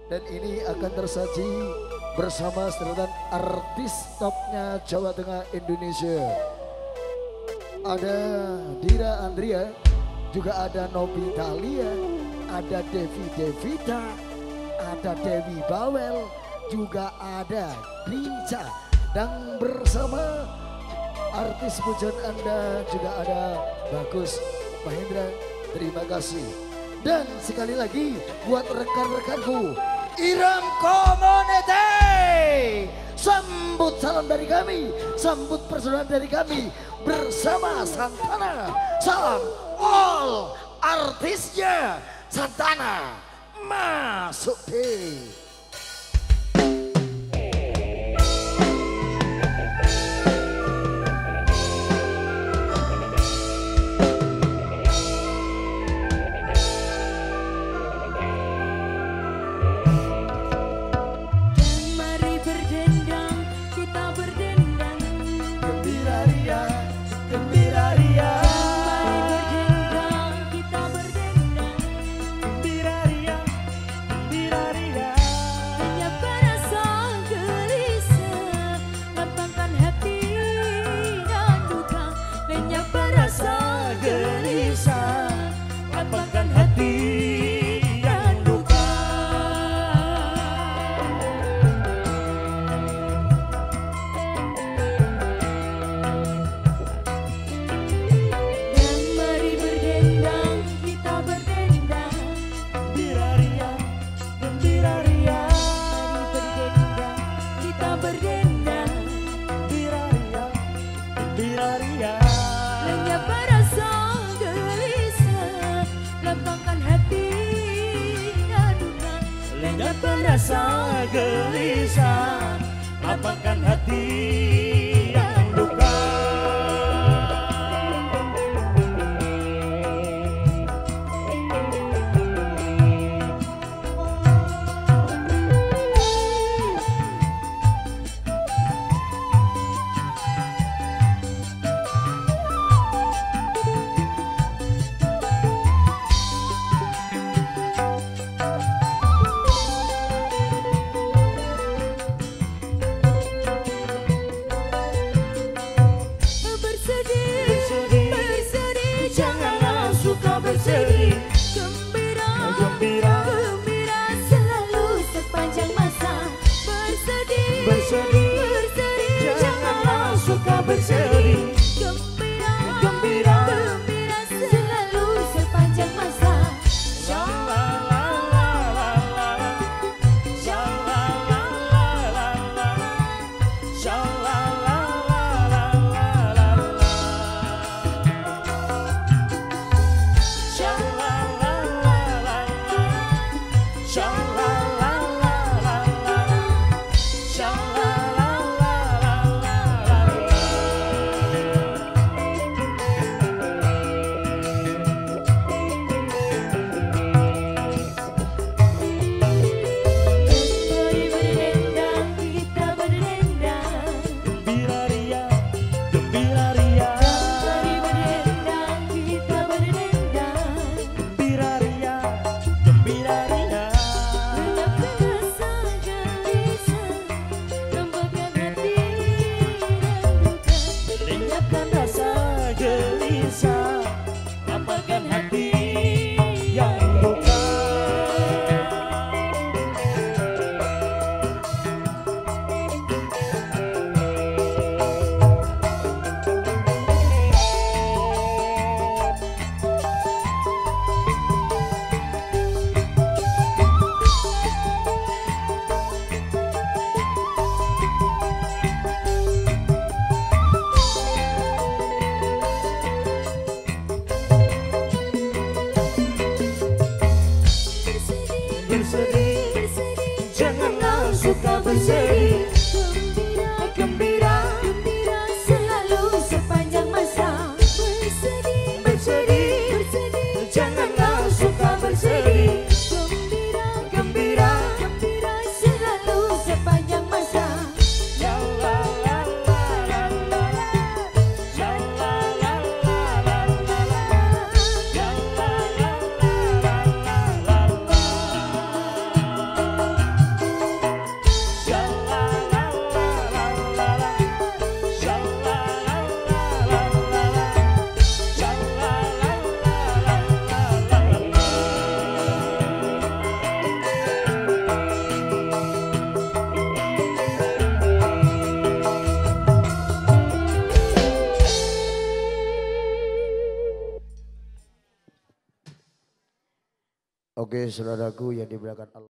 Dan ini akan tersaji bersama serentan artis topnya Jawa Tengah Indonesia. Ada Dira Andria, juga ada Novi Dahlia, ada Devi Devita, ada Dewi Bawel, juga ada Rinca. Dan bersama artis pujaan Anda juga ada Bagus Mahendra. Terima kasih. Dan sekali lagi buat rekan-rekanku Iram Community, sambut salam dari kami, sambut persaudaraan dari kami bersama Santana. Salam all artisnya Santana, masuk deh. Rasa gelisah, lapangkan hati yang luka. Oke, saudaraku yang dimuliakan Allah.